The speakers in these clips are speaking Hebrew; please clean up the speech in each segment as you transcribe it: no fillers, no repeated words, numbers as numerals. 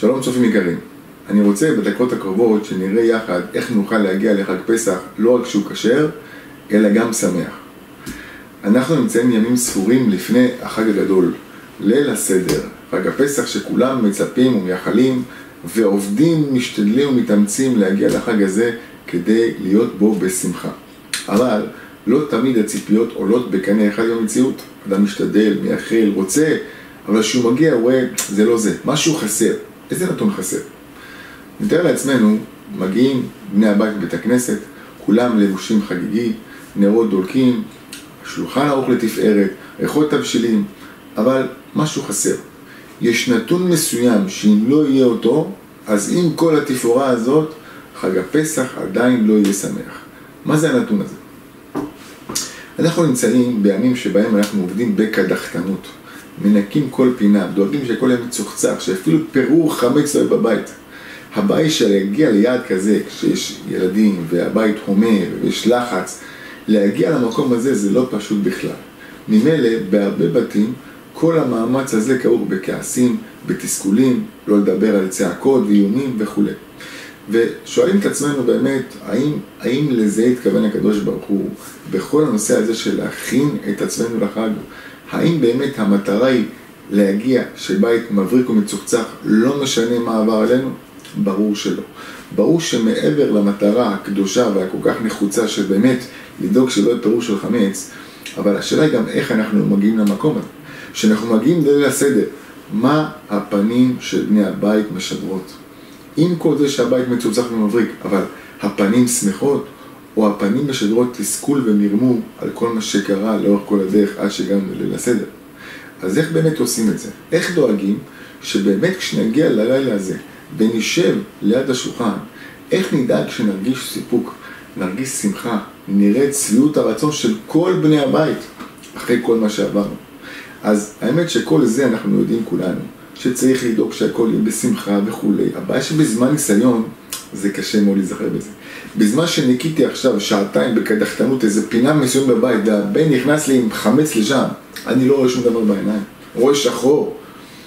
שלום צופים יקרים, אני רוצה בדקות הקרובות שנראה יחד איך נוכל להגיע לחג פסח לא רק שהוא כשר, אלא גם שמח. אנחנו נמצאים ימים ספורים לפני החג הגדול, ליל הסדר, חג הפסח שכולם מצפים ומייחלים ועובדים, משתדלים ומתאמצים להגיע לחג הזה כדי להיות בו בשמחה. אבל לא תמיד הציפיות עולות בקנה אחד עם המציאות. אדם משתדל, מייחל, רוצה, אבל כשהוא מגיע הוא רואה, זה לא זה, משהו חסר. איזה נתון חסר? נתאר לעצמנו, מגיעים בני הבית בבית הכנסת, כולם לבושים חגיגי, נרות דולקים, שולחן ערוך לתפארת, ריחות תבשילים, אבל משהו חסר. יש נתון מסוים שאם לא יהיה אותו, אז עם כל התפאורה הזאת, חג הפסח עדיין לא יהיה שמח. מה זה הנתון הזה? אנחנו נמצאים בימים שבהם אנחנו עובדים בקדחתנות. מנקים כל פינה, דואגים שכל יום מצוחצח, שאפילו פירור חמץ לא בבית. הבית שלהגיע ליעד כזה, כשיש ילדים והבית הומה ויש לחץ, להגיע למקום הזה זה לא פשוט בכלל. ממילא, בהרבה בתים, כל המאמץ הזה כרוך בכעסים, בתסכולים, לא לדבר על צעקות ואיומים וכו'. ושואלים את עצמנו באמת, האם לזה התכוון הקדוש ברוך הוא בכל הנושא הזה של להכין את עצמנו לחג? האם באמת המטרה היא להגיע שבית מבריק ומצוחצח לא משנה מה עבר עלינו? ברור שלא. ברור שמעבר למטרה הקדושה והכל כך נחוצה שבאמת לדאוג שלא יהיה פירור של חמץ, אבל השאלה היא גם איך אנחנו מגיעים למקום הזה. כשאנחנו מגיעים ליל הסדר, מה הפנים של בני הבית משדרות? עם כל זה שהבית מצוחצח ומבריק, אבל הפנים שמחות, או הפנים משדרות תסכול ומרמור על כל מה שקרה לאורך כל הדרך עד שהגענו לליל הסדר. אז איך באמת עושים את זה? איך דואגים שבאמת כשנגיע ללילה הזה ונשב ליד השולחן, איך נדאג שנרגיש סיפוק, נרגיש שמחה, נראה צביעות הרצון של כל בני הבית אחרי כל מה שעברנו? אז האמת שכל זה אנחנו יודעים כולנו, שצריך לדאוג שהכל יהיה בשמחה וכו'. הבעיה שבזמן ניסיון זה קשה מאוד להיזכר בזה. בזמן שניקיתי עכשיו שעתיים בקדחתנות איזה פינה מסוים בבית והבן נכנס לי עם חמץ לשם, אני לא רואה שום דבר בעיניים, רואה שחור.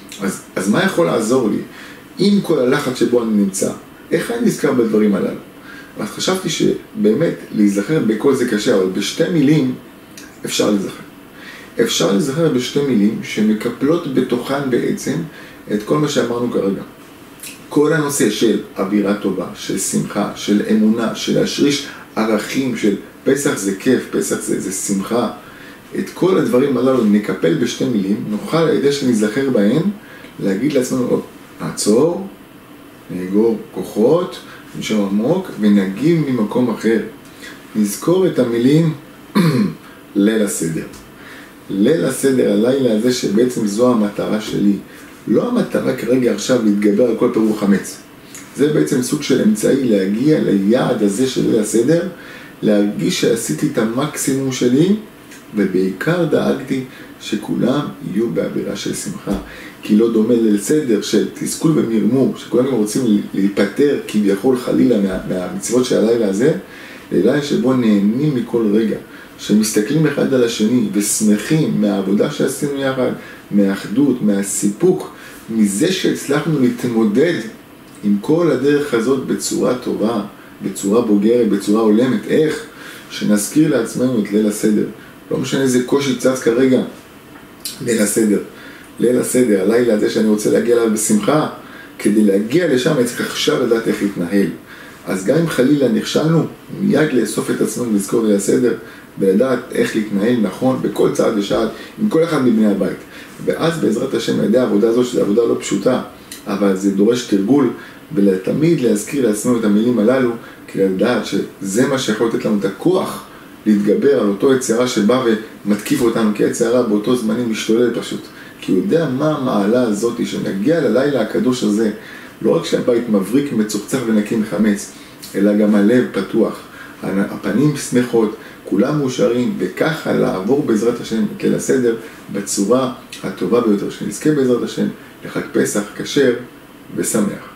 אז מה יכול לעזור לי? עם כל הלחץ שבו אני נמצא, איך אני נזכר בדברים הללו? אז חשבתי שבאמת להיזכר בכל זה קשה, אבל בשתי מילים אפשר להיזכר. אפשר להיזכר בשתי מילים שמקפלות בתוכן בעצם את כל מה שאמרנו כרגע. כל הנושא של אווירה טובה, של שמחה, של אמונה, של להשריש ערכים, של פסח זה כיף, פסח זה שמחה. את כל הדברים הללו נקפל בשתי מילים, נוכל על ידי שנזכר בהן, להגיד לעצמנו, נעצור, נאגור כוחות, נשאר עמוק ונגיב ממקום אחר. נזכור את המילים ליל הסדר. ליל הסדר, הלילה הזה שבעצם זו המטרה שלי. לא המטרה כרגע עכשיו להתגבר על כל פירור חמץ. זה בעצם סוג של אמצעי להגיע ליעד הזה של ליל הסדר, להרגיש שעשיתי את המקסימום שלי, ובעיקר דאגתי שכולם יהיו באווירה של שמחה. כי לא דומה ליל סדר של תסכול ומרמור, שכולם רוצים להיפטר כביכול חלילה מהמצוות של הלילה הזה, לילה שבו נהנים מכל רגע. שמסתכלים אחד על השני ושמחים מהעבודה שעשינו יחד, מהאחדות, מהסיפוק, מזה שהצלחנו להתמודד עם כל הדרך הזאת בצורה טובה, בצורה בוגרת, בצורה הולמת. איך? שנזכיר לעצמנו את ליל הסדר. לא משנה איזה קושי צץ כרגע, ליל הסדר. ליל הסדר, הלילה הזה שאני רוצה להגיע אליו בשמחה, כדי להגיע לשם אני צריך עכשיו לדעת איך להתנהל. אז גם אם חלילה נכשלנו, מיד לאסוף את עצמנו לזכור ליל הסדר, ולדעת איך להתנהל נכון בכל צעד ושעד עם כל אחד מבני הבית. ואז בעזרת השם, על ידי העבודה הזו, שזו עבודה לא פשוטה, אבל זה דורש תרגול, ולתמיד להזכיר לעצמנו את המילים הללו, כדי לדעת שזה מה שיכול לתת לנו את הכוח להתגבר על אותו יצרה שבא ומתקיף אותנו, כי היצרה באותו זמנים משתולל פשוט. כי הוא יודע מה המעלה הזאת שנגיע ללילה הקדוש הזה, לא רק שהבית מבריק, מצוחצח ונקי מחמץ, אלא גם הלב פתוח, הפנים שמחות, כולם מאושרים, וככה לעבור בעזרת השם את ליל הסדר בצורה הטובה ביותר, שנזכה בעזרת השם לחג פסח כשר ושמח.